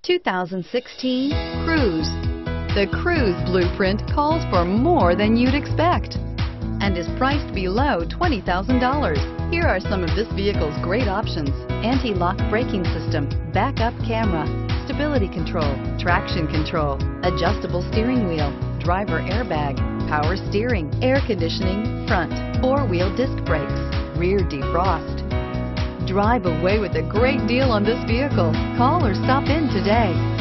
2016 Cruze. The Cruze blueprint calls for more than you'd expect and is priced below $20,000. Here are some of this vehicle's great options: anti-lock braking system, backup camera, stability control, traction control, adjustable steering wheel, driver airbag, power steering, air conditioning, front, four-wheel disc brakes, rear defrost. Drive away with a great deal on this vehicle. Call or stop in today.